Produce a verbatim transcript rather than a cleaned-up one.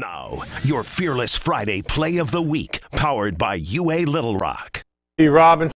Now, your Fearless Friday Play of the Week, powered by U A Little Rock. Robinson.